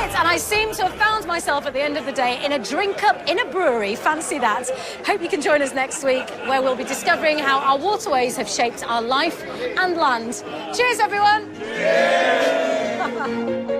it, and I seem to have found myself at the end of the day in a drink up in a brewery. Fancy that. Hope you can join us next week, where we'll be discovering how our waterways have shaped our life and land. Cheers, everyone. Cheers.